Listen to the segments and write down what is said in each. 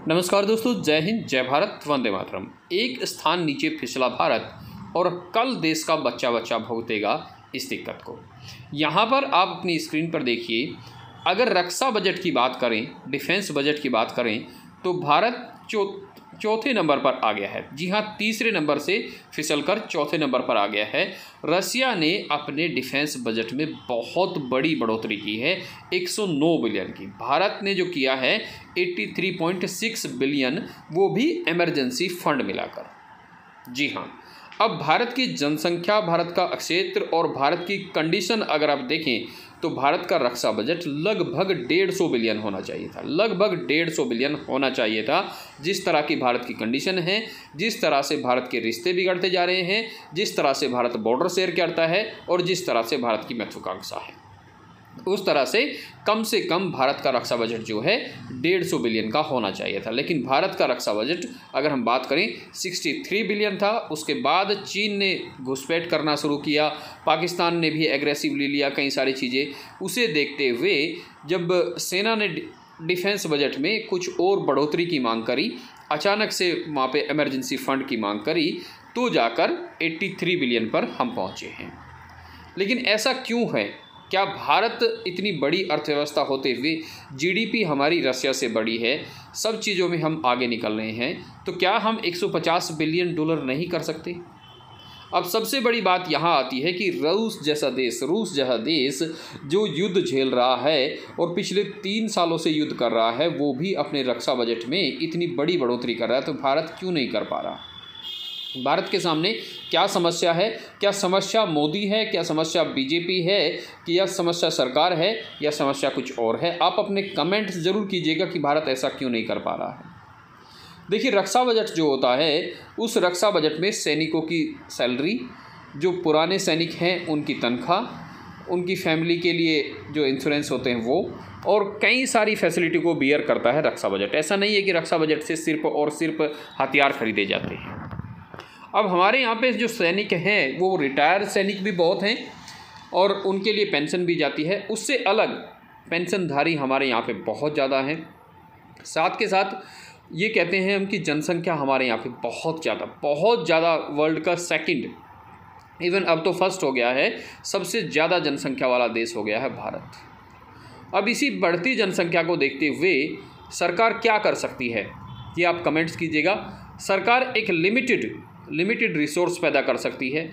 नमस्कार दोस्तों, जय हिंद, जय भारत, वंदे मातरम। एक स्थान नीचे फिसला भारत और कल देश का बच्चा बच्चा भुगतेगा इस दिक्कत को। यहाँ पर आप अपनी स्क्रीन पर देखिए, अगर रक्षा बजट की बात करें, डिफेंस बजट की बात करें, तो भारत चौथे नंबर पर आ गया है। जी हाँ, तीसरे नंबर से फिसलकर चौथे नंबर पर आ गया है। रसिया ने अपने डिफेंस बजट में बहुत बड़ी बढ़ोतरी की है, 109 बिलियन की। भारत ने जो किया है 83.6 बिलियन, वो भी इमरजेंसी फंड मिलाकर। जी हाँ, अब भारत की जनसंख्या, भारत का क्षेत्र और भारत की कंडीशन अगर आप देखें तो भारत का रक्षा बजट लगभग 150 बिलियन होना चाहिए था, लगभग 150 बिलियन होना चाहिए था। जिस तरह की भारत की कंडीशन है, जिस तरह से भारत के रिश्ते बिगड़ते जा रहे हैं, जिस तरह से भारत बॉर्डर शेयर करता है और जिस तरह से भारत की महत्वाकांक्षा है, उस तरह से कम भारत का रक्षा बजट जो है 150 बिलियन का होना चाहिए था। लेकिन भारत का रक्षा बजट अगर हम बात करें 63 बिलियन था। उसके बाद चीन ने घुसपैठ करना शुरू किया, पाकिस्तान ने भी एग्रेसिवली लिया कई सारी चीज़ें। उसे देखते हुए जब सेना ने डिफेंस बजट में कुछ और बढ़ोतरी की मांग करी, अचानक से वहाँ पे इमरजेंसी फंड की मांग करी, तो जाकर 83 बिलियन पर हम पहुँचे हैं। लेकिन ऐसा क्यों है? क्या भारत इतनी बड़ी अर्थव्यवस्था होते हुए जीडीपी हमारी रसिया से बड़ी है, सब चीज़ों में हम आगे निकल रहे हैं, तो क्या हम 150 बिलियन डॉलर नहीं कर सकते? अब सबसे बड़ी बात यहाँ आती है कि रूस जैसा देश जो युद्ध झेल रहा है और पिछले 3 सालों से युद्ध कर रहा है, वो भी अपने रक्षा बजट में इतनी बड़ी बढ़ोतरी कर रहा है, तो भारत क्यों नहीं कर पा रहा? भारत के सामने क्या समस्या है? क्या समस्या मोदी है? क्या समस्या बीजेपी है? कि यह समस्या सरकार है या समस्या कुछ और है? आप अपने कमेंट्स ज़रूर कीजिएगा कि भारत ऐसा क्यों नहीं कर पा रहा है। देखिए, रक्षा बजट जो होता है, उस रक्षा बजट में सैनिकों की सैलरी, जो पुराने सैनिक हैं उनकी तनख्वाह, उनकी फैमिली के लिए जो इंश्योरेंस होते हैं वो, और कई सारी फैसिलिटी को बियर करता है रक्षा बजट। ऐसा नहीं है कि रक्षा बजट से सिर्फ और सिर्फ हथियार खरीदे जाते हैं। अब हमारे यहाँ पे जो सैनिक हैं वो रिटायर्ड सैनिक भी बहुत हैं और उनके लिए पेंशन भी जाती है। उससे अलग पेंशनधारी हमारे यहाँ पे बहुत ज़्यादा हैं। साथ के साथ ये कहते हैं हम कि जनसंख्या हमारे यहाँ पे बहुत ज़्यादा, वर्ल्ड का सेकंड, इवन अब तो फर्स्ट हो गया है, सबसे ज़्यादा जनसंख्या वाला देश हो गया है भारत। अब इसी बढ़ती जनसंख्या को देखते हुए सरकार क्या कर सकती है, ये आप कमेंट्स कीजिएगा। सरकार एक लिमिटेड रिसोर्स पैदा कर सकती है,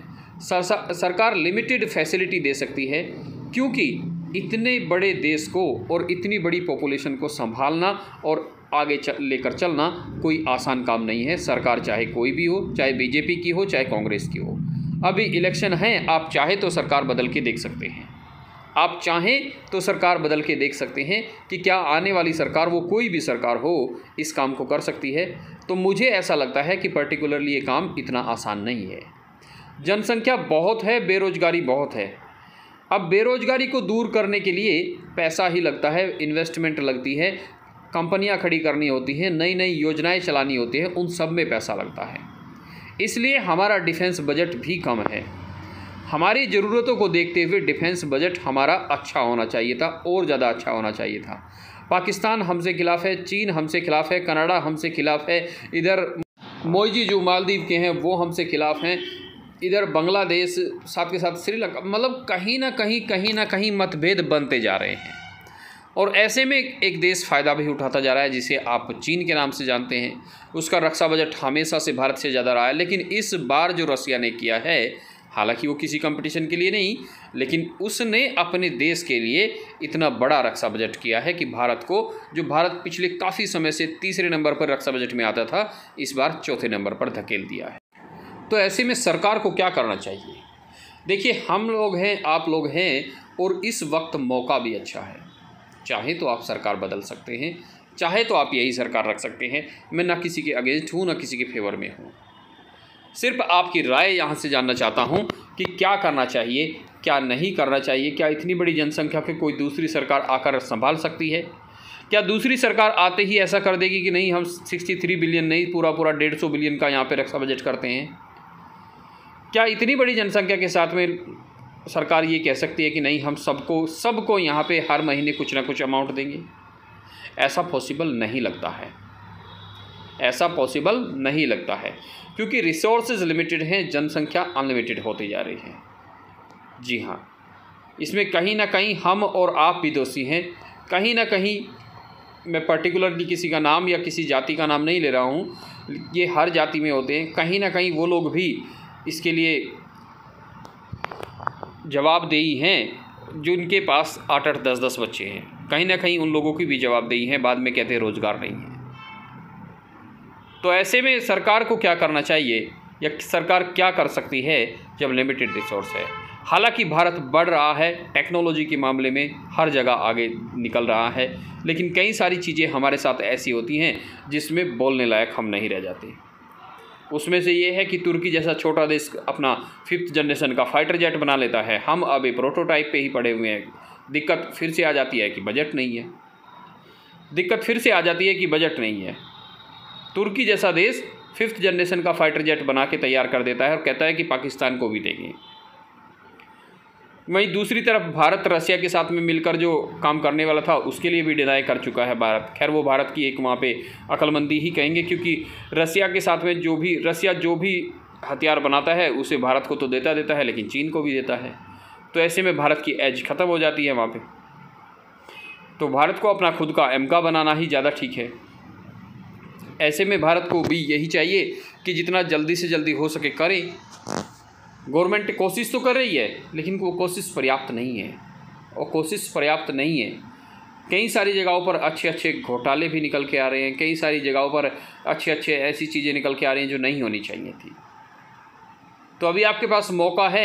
सरकार लिमिटेड फैसिलिटी दे सकती है, क्योंकि इतने बड़े देश को और इतनी बड़ी पॉपुलेशन को संभालना और आगे लेकर चलना कोई आसान काम नहीं है। सरकार चाहे कोई भी हो, चाहे बीजेपी की हो, चाहे कांग्रेस की हो। अभी इलेक्शन है, आप चाहे तो सरकार बदल के देख सकते हैं। आप चाहें तो सरकार बदल के देख सकते हैं कि क्या आने वाली सरकार, वो कोई भी सरकार हो, इस काम को कर सकती है। तो मुझे ऐसा लगता है कि पर्टिकुलरली ये काम इतना आसान नहीं है। जनसंख्या बहुत है, बेरोजगारी बहुत है। अब बेरोजगारी को दूर करने के लिए पैसा ही लगता है, इन्वेस्टमेंट लगती है, कंपनियां खड़ी करनी होती हैं, नई नई योजनाएं चलानी होती हैं, उन सब में पैसा लगता है। इसलिए हमारा डिफेंस बजट भी कम है। हमारी ज़रूरतों को देखते हुए डिफेंस बजट हमारा अच्छा होना चाहिए था, और ज़्यादा अच्छा होना चाहिए था। पाकिस्तान हमसे खिलाफ़ है, चीन हमसे खिलाफ़ है, कनाडा हमसे खिलाफ़ है, इधर मोइजी जो मालदीव के हैं वो हमसे खिलाफ़ हैं, इधर बांग्लादेश, साथ के साथ श्रीलंका, मतलब कहीं ना कहीं मतभेद बनते जा रहे हैं। और ऐसे में एक देश फ़ायदा भी उठाता जा रहा है, जिसे आप चीन के नाम से जानते हैं। उसका रक्षा बजट हमेशा से भारत से ज़्यादा रहा है, लेकिन इस बार जो रसिया ने किया है, हालांकि वो किसी कंपटीशन के लिए नहीं, लेकिन उसने अपने देश के लिए इतना बड़ा रक्षा बजट किया है कि भारत पिछले काफ़ी समय से तीसरे नंबर पर रक्षा बजट में आता था, इस बार चौथे नंबर पर धकेल दिया है। तो ऐसे में सरकार को क्या करना चाहिए? देखिए, हम लोग हैं, आप लोग हैं, और इस वक्त मौका भी अच्छा है। चाहे तो आप सरकार बदल सकते हैं, चाहे तो आप यही सरकार रख सकते हैं। मैं ना किसी के अगेंस्ट हूँ, ना किसी के फेवर में हूँ। सिर्फ आपकी राय यहाँ से जानना चाहता हूँ कि क्या करना चाहिए, क्या नहीं करना चाहिए। क्या इतनी बड़ी जनसंख्या के कोई दूसरी सरकार आकर संभाल सकती है? क्या दूसरी सरकार आते ही ऐसा कर देगी कि नहीं, हम 63 बिलियन नहीं, पूरा 150 बिलियन का यहाँ पे रक्षा बजट करते हैं? क्या इतनी बड़ी जनसंख्या के साथ में सरकार ये कह सकती है कि नहीं, हम सबको यहाँ पे हर महीने कुछ ना कुछ अमाउंट देंगे? ऐसा पॉसिबल नहीं लगता है। ऐसा पॉसिबल नहीं लगता है, क्योंकि रिसोर्सेज लिमिटेड हैं, जनसंख्या अनलिमिटेड होती जा रही है। जी हाँ, इसमें कहीं ना कहीं हम और आप भी दोषी हैं। कहीं ना कहीं मैं पर्टिकुलरली किसी का नाम या किसी जाति का नाम नहीं ले रहा हूँ, ये हर जाति में होते हैं। कहीं ना कहीं वो लोग भी इसके लिए जवाबदेही हैं जो उनके पास 8-8, 10-10 बच्चे हैं। कहीं ना कहीं उन लोगों की भी जवाबदेही है, बाद में कहते हैं रोज़गार नहीं है। तो ऐसे में सरकार को क्या करना चाहिए या सरकार क्या कर सकती है जब लिमिटेड रिसोर्स है? हालांकि भारत बढ़ रहा है टेक्नोलॉजी के मामले में, हर जगह आगे निकल रहा है, लेकिन कई सारी चीज़ें हमारे साथ ऐसी होती हैं जिसमें बोलने लायक हम नहीं रह जाते। उसमें से ये है कि तुर्की जैसा छोटा देश अपना 5th जनरेशन का फाइटर जेट बना लेता है, हम अभी प्रोटोटाइप पे ही पड़े हुए हैं। दिक्कत फिर से आ जाती है कि बजट नहीं है, दिक्कत फिर से आ जाती है कि बजट नहीं है। तुर्की जैसा देश 5th जनरेशन का फाइटर जेट बना के तैयार कर देता है और कहता है कि पाकिस्तान को भी देंगे। वहीं दूसरी तरफ भारत रसिया के साथ में मिलकर जो काम करने वाला था उसके लिए भी डिनाई कर चुका है भारत। खैर वो भारत की एक वहाँ पे अक्लमंदी ही कहेंगे, क्योंकि रसिया के साथ में रसिया जो भी हथियार बनाता है उसे भारत को तो देता है, लेकिन चीन को भी देता है। तो ऐसे में भारत की एज ख़त्म हो जाती है वहाँ पे। तो भारत को अपना खुद का एमका बनाना ही ज़्यादा ठीक है। ऐसे में भारत को भी यही चाहिए कि जितना जल्दी से जल्दी हो सके करें। गवर्नमेंट कोशिश तो कर रही है, लेकिन वो कोशिश पर्याप्त नहीं है, और कोशिश पर्याप्त नहीं है। कई सारी जगहों पर अच्छे अच्छे घोटाले भी निकल के आ रहे हैं, कई सारी जगहों पर अच्छे अच्छे ऐसी चीज़ें निकल के आ रही हैं जो नहीं होनी चाहिए थी। तो अभी आपके पास मौका है,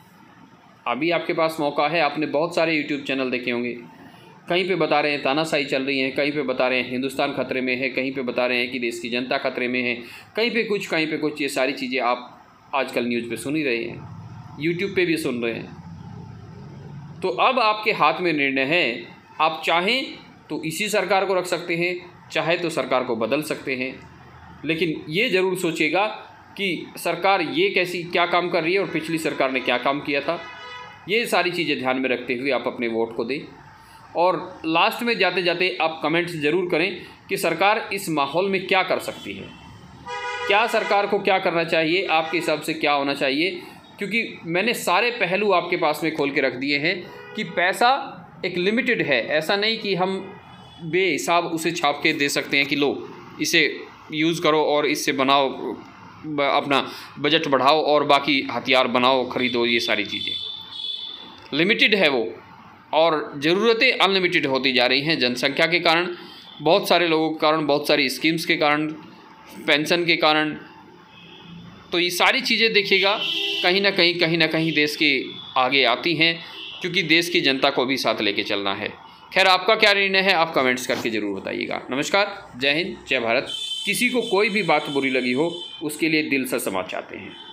आपने बहुत सारे यूट्यूब चैनल देखे होंगे, कहीं पे बता रहे हैं तानाशाही चल रही है, कहीं पे बता रहे हैं हिंदुस्तान खतरे में है, कहीं पे बता रहे हैं कि देश की जनता खतरे में है, कहीं पे कुछ। ये सारी चीज़ें आप आजकल न्यूज़ पे सुन ही रहे हैं, यूट्यूब पे भी सुन रहे हैं। तो अब आपके हाथ में निर्णय है, आप चाहें तो इसी सरकार को रख सकते हैं, चाहे तो सरकार को बदल सकते हैं, लेकिन ये ज़रूर सोचिएगा कि सरकार ये क्या काम कर रही है और पिछली सरकार ने क्या काम किया था। ये सारी चीज़ें ध्यान में रखते हुए आप अपने वोट को दें। और लास्ट में जाते जाते आप कमेंट्स ज़रूर करें कि सरकार इस माहौल में क्या कर सकती है, क्या सरकार को क्या करना चाहिए, आपके हिसाब से क्या होना चाहिए। क्योंकि मैंने सारे पहलू आपके पास में खोल के रख दिए हैं कि पैसा एक लिमिटेड है, ऐसा नहीं कि हम बेहिसाब उसे छाप के दे सकते हैं कि लो इसे यूज़ करो और इससे बनाओ, अपना बजट बढ़ाओ और बाकी हथियार बनाओ, ख़रीदो। ये सारी चीज़ें लिमिटेड है वो, और ज़रूरतें अनलिमिटेड होती जा रही हैं जनसंख्या के कारण, बहुत सारे लोगों के कारण, बहुत सारी स्कीम्स के कारण, पेंशन के कारण। तो ये सारी चीज़ें देखिएगा कहीं ना कहीं देश के आगे आती हैं, क्योंकि देश की जनता को भी साथ लेके चलना है। खैर आपका क्या निर्णय है आप कमेंट्स करके ज़रूर बताइएगा। नमस्कार, जय हिंद, जय भारत। किसी को कोई भी बात बुरी लगी हो उसके लिए दिल से क्षमा चाहते हैं।